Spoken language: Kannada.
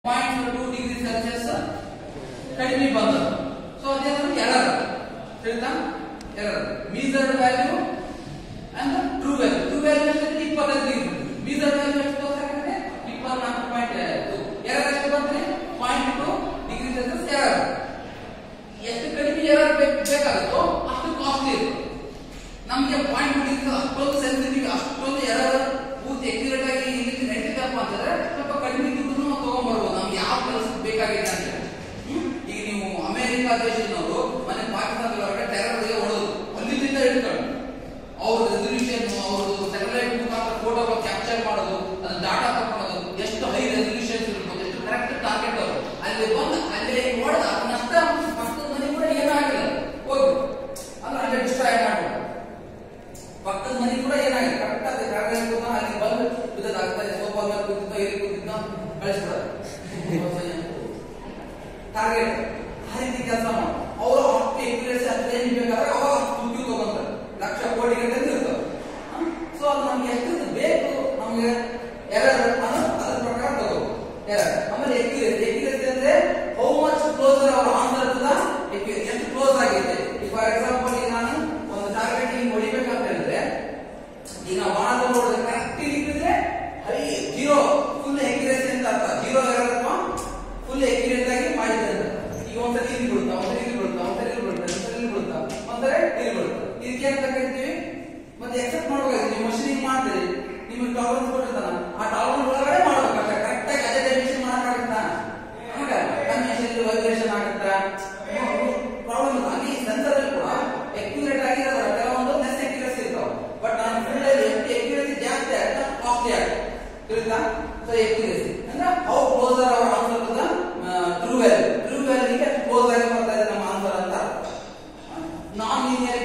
0.2 ಡಿಗ್ರಿ ಸೆಲ್ಸಿಯಸ್ ಕಡಿಮೆ ಬಂದದ್ದು. ಸೊ ಅದೇ ಎರರ್ ತಿಳಿತಾ error measured value and true value. True value ಎಷ್ಟು 25 ಡಿಗ್ರಿ, ಮೀಸರ್ಡ್ ವ್ಯಾಲ್ಯೂ ಎಷ್ಟು ತೋರಿಸಾಕಂದ್ರೆ 24.2. ಎರರ್ ಎಷ್ಟು ಬಂದ್ರೆ 0.2 ಡಿಗ್ರಿ ಸೆಲ್ಸಿಯಸ್ ಎರರ್. ಎಷ್ಟು ಕಡಿಮೆ ಎರರ್ ಬೇಕಾಗುತ್ತೋ ಅಷ್ಟು ಕಾಸ್ಟ್ಲಿ ಇರುತ್ತೆ. ನಮಗೆ 0.2 ಡಿಗ್ರಿ ಅಷ್ಟೊಂದು ಸೆನ್ಸಿಟಿವ್ ಅಷ್ಟೊಂದು ಎರರ್ ಪೂರ್ತಿ ಎಕ್ಯುರೇಟ್ ಆಗಿ ಇಲ್ಲಿ ನಡೀತಪ್ಪ ಅಂತಂದ್ರೆ ಸ್ವಲ್ಪ ಕಡಿಮೆ ದುಡ್ಡು ನಾವು ತಗೊಂಡ್ಬರ್ಬೋದು ನಮ್ಗೆ ಯಾವ ಕೆಲಸಕ್ಕೆ ಬೇಕಾಗಿದೆ ಅಂತ. ಈಗ ನೀವು ಅಮೆರಿಕ ದೇಶದವರು ಮನೆ ಪಾಕಿಸ್ತಾನದ ಹೊರಗಡೆ ಟೆರರ್ ಹೊಡೆದು ಅಲ್ಲಿಂದ ಇಟ್ಕೊಂಡು ಅವ್ರ ರೆಸಲ್ಯೂಷನ್ ಅವ್ರದ್ದು ಸ್ಯಾಟಲೈಟ್ ಮುಖಾಂತರ ಫೋಟೋಗಳು ಕ್ಯಾಪ್ಚರ್ ಮಾಡೋದು ಅದನ್ನ ಡಾಟಾ ತಗೊಳ್ಳೋದು ಎಷ್ಟು ಹೈ ರೆಸಲ್ಯೂಷನ್ ಇರ್ಬೋದು, ಎಷ್ಟು ಕರೆಕ್ಟ್ ಟಾರ್ಗೆಟ್ ಅವರು ಅಲ್ಲಿ ಬಂದು ಅಲ್ಲಿ ನೋಡಿದ ನಷ್ಟ ಪಕ್ಕದ ಮನೆ ಕೂಡ ಏನಾಗಿಲ್ಲ ಹೋಗಿ ಅಂದ್ರೆ ಅಲ್ಲೇ ಡಿಸ್ಟ್ರಾಯ್ ಮಾಡ್ಬೋದು. ಪಕ್ಕದ ಮನೆ ಕೂಡ ಏನಾಗಿದೆ ಕರೆಕ್ಟ್ ಆಗಿ ಅಲ್ಲಿ ಬಂದು ಇದಾಗ್ತದೆ ಸೋಫಾ ಮೇಲೆ ಕೂತಿದ್ದ ಇಲ್ಲಿ ಕೂತಿದ್ದ ಕಳಿಸ್ಬಿಡೋದು ಟಾರ್ಗೆಟ್. ಆ ರೀತಿ ಕೆಲಸ ಮಾಡೋದು ಅವರು ಅಷ್ಟು ಎಕ್ಯುರೇಸಿ ಅಷ್ಟು ರೇಂಜ್ ಬೇಕಾದ್ರೆ ಅವಾಗ ದುಡ್ಡು ತಗೊಂತಾರೆ, ಲಕ್ಷ ಕೋಟಿ ಗಂಟೆ ಇರ್ತಾರೆ. ಸೊ ಅದು ನಮ್ಗೆ ಎಷ್ಟು ಬೇಕು ನಮ್ಗೆ ಎರರ್ ಅದ್ರ ಪ್ರಕಾರ ತಗೋದು ಎರರ್. ಆಮೇಲೆ ಎಕ್ಯುರೇಸಿ ಅಂದ್ರೆ how much closer our answer to the accuracy, ಎಷ್ಟು ಕ್ಲೋಸ್ ಆಗಿದೆ. ಫಾರ್ ಎಕ್ಸಾಂಪಲ್ ಈಗ ನಾನು ಒಂದು ಟಾರ್ಗೆಟ್ ಹಿಂಗ್ ಹೊಡಿಬೇಕಂತ ಹೇಳಿದ್ರೆ ಈಗ ವಾದ ನೋಡಿದ್ರೆ ಕರೆಕ್ಟ್ ಇದ್ರೆ ಹೈ ಜೀರೋ ಫುಲ್ ಎಕ್ಯುರೇಸಿ ಅಂತ ಅರ್ಥ. ಜೀರೋ ಎರರ್ ಅಥವಾ ಫುಲ್ ಎಕ್ಯುರೇಟ್ ಆಗಿ ಮಾಡಿದ್ರೆ ಈಗ ಒಂದ್ಸರಿ ಇಲ್ಲಿ ಬಿಡುತ್ತಾ, ಒಂದ್ಸರಿ ಇಲ್ಲಿ ಬಿಡುತ್ತಾ, ಒಂದ್ಸರಿ ಇಲ್ಲಿ ಬಿಡುತ್ತಾ, ಒಂದ್ಸರಿ ಇಲ್ಲಿ ಬಿಡುತ್ತಾ, ಒಂದ್ಸರಿ ಇಲ್ಲಿ ಬಿಡುತ್ತಾ. ಇದಕ್ಕೆ ಅಂತ ಕರಿತೀವಿ. ಮತ್ತೆ ಎಕ್ಸೆಪ್ಟ್ ಮಾಡ್ಬೇಕಾದ್ರೆ ನೀವು ಮಷೀನಿಂಗ್ ಮಾಡ್ತೀರಿ, ನಿಮಗೆ ಟಾಲರೆನ್ಸ್ ಕೊಟ್ಟಿರ್ತಾನ, ಆ ಟಾಲರೆನ್ಸ್ ಒಳಗಡೆ ಮಾಡ್ಬೇಕಾಗ್ತದೆ. ಕರೆಕ್ಟ್ ಆಗಿ ಅದೇ ಡೈಮೆನ್ಷನ್ ಮಾಡಕ್ಕಾಗುತ್ತಾ? ಹಾಗಲ್ಲ, ಕನ್ವೆನ್ಷನ್ ವೈಬ್ರೇಷನ್ ಆಗುತ್ತಾ? ಪ್ರಾಬ್ಲಮ್ ಇಲ್ಲ. ಅಲ್ಲಿ ಸೆನ್ಸರ್ ಅಲ್ಲಿ ಕೂಡ ಎಕ್ಯುರೇಟ್ ಆಗಿ ಕೆಲವೊಂದು ಲೆಸ್ ಎಕ್ಯುರೇಸಿ ಇರ್ತಾವೆ. ಬಟ್ ನಾನು ಫೀಲ್ಡ್ ಅಲ್ಲಿ ಎಷ್ಟು ಎಕ್ಯುರೇಸಿ ಜಾಸ್ತಿ ಆಗುತ್ತೆ ಕಾಸ್ಟ್ಲಿ ಆಗುತ್ತೆ ತಿಳಿತಾ. ಸೊ ಎಕ್ಯುರೇಸಿ ಅಂದ್ರೆ how closer our answer to the true value. True ವ್ಯಾಲ್ಯೂಗೆ ಕ್ಲೋಸ್ ಆಗಿ ಬರ್ತಾ ಇದೆ ನಮ್ಮ ಆನ್ಸರ್ ಅಂತ. Non linear